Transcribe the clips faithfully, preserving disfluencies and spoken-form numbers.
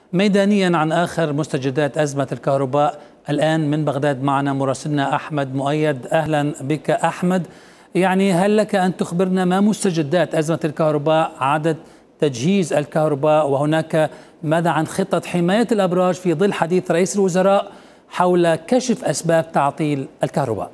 ميدانيا عن آخر مستجدات أزمة الكهرباء الآن من بغداد معنا مراسلنا أحمد مؤيد. أهلا بك أحمد. يعني هل لك أن تخبرنا ما مستجدات أزمة الكهرباء، عدد تجهيز الكهرباء، وهناك ماذا عن خطة حماية الأبراج في ظل حديث رئيس الوزراء حول كشف أسباب تعطيل الكهرباء؟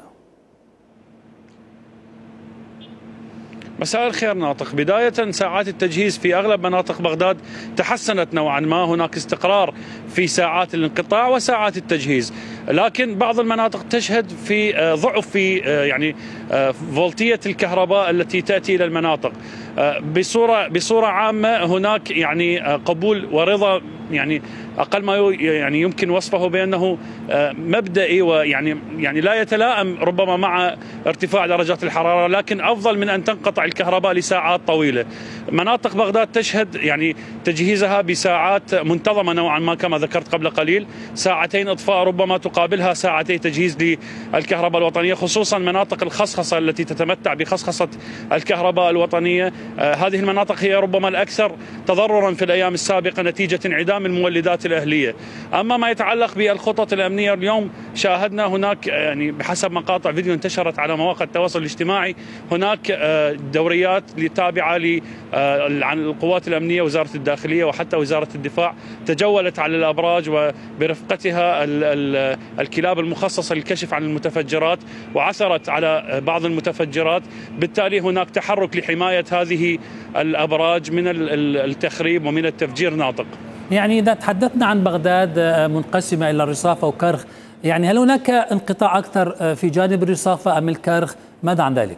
مساء الخير ناطق. بداية ساعات التجهيز في أغلب مناطق بغداد تحسنت نوعا ما، هناك استقرار في ساعات الانقطاع وساعات التجهيز، لكن بعض المناطق تشهد في ضعف في يعني فولتية الكهرباء التي تأتي إلى المناطق. بصورة بصورة عامة هناك يعني قبول ورضا يعني أقل ما يعني يمكن وصفه بأنه مبدئي، ويعني يعني لا يتلائم ربما مع ارتفاع درجات الحرارة، لكن أفضل من أن تنقطع الكهرباء لساعات طويلة. مناطق بغداد تشهد يعني تجهيزها بساعات منتظمة نوعا ما كما ذكرت قبل قليل، ساعتين إطفاء ربما تقابلها ساعتين تجهيز للكهرباء الوطنية، خصوصا مناطق الخصخصة التي تتمتع بخصخصة الكهرباء الوطنية. آه هذه المناطق هي ربما الأكثر تضررا في الأيام السابقة نتيجة انعدام المولدات الأهلية. أما ما يتعلق بالخطط الأمنية، اليوم شاهدنا هناك يعني بحسب مقاطع فيديو انتشرت على مواقع التواصل الاجتماعي هناك دوريات تابعة عن القوات الأمنية، وزارة الداخلية وحتى وزارة الدفاع، تجولت على الأبراج وبرفقتها الكلاب المخصصة للكشف عن المتفجرات، وعثرت على بعض المتفجرات. بالتالي هناك تحرك لحماية هذه الأبراج من التخريب ومن التفجير ناطق. يعني إذا تحدثنا عن بغداد منقسمة إلى الرصافة وكرخ، يعني هل هناك انقطاع أكثر في جانب الرصافة أم الكرخ؟ ماذا عن ذلك؟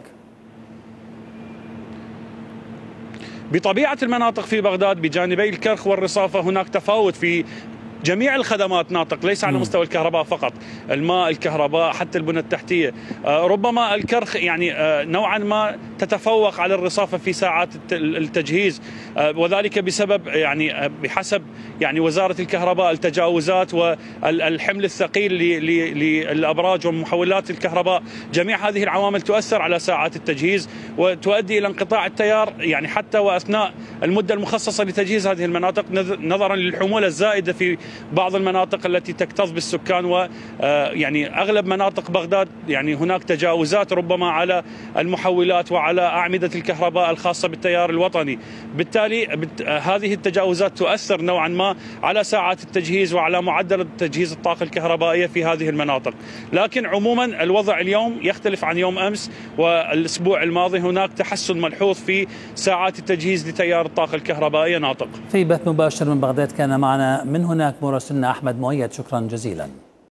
بطبيعة المناطق في بغداد بجانبي الكرخ والرصافة هناك تفاوت في جميع الخدمات ناطق، ليس على مستوى الكهرباء فقط، الماء، الكهرباء، حتى البنى التحتية. ربما الكرخ يعني نوعا ما تتفوق على الرصافة في ساعات التجهيز، وذلك بسبب يعني بحسب يعني وزارة الكهرباء التجاوزات والحمل الثقيل للأبراج ومحولات الكهرباء. جميع هذه العوامل تؤثر على ساعات التجهيز وتؤدي إلى انقطاع التيار يعني حتى وأثناء المدة المخصصة لتجهيز هذه المناطق، نظرا للحمولة الزائدة في بعض المناطق التي تكتظ بالسكان. ويعني أغلب مناطق بغداد يعني هناك تجاوزات ربما على المحولات وعلى أعمدة الكهرباء الخاصة بالتيار الوطني. بالتالي هذه التجاوزات تؤثر نوعا ما على ساعات التجهيز وعلى معدل تجهيز الطاقة الكهربائية في هذه المناطق. لكن عموما الوضع اليوم يختلف عن يوم أمس والأسبوع الماضي، هناك تحسن ملحوظ في ساعات التجهيز لتيار الطاقة الكهربائية ناطق. في بث مباشر من بغداد كان معنا من هناك مراسلنا أحمد مؤيد، شكرا جزيلا.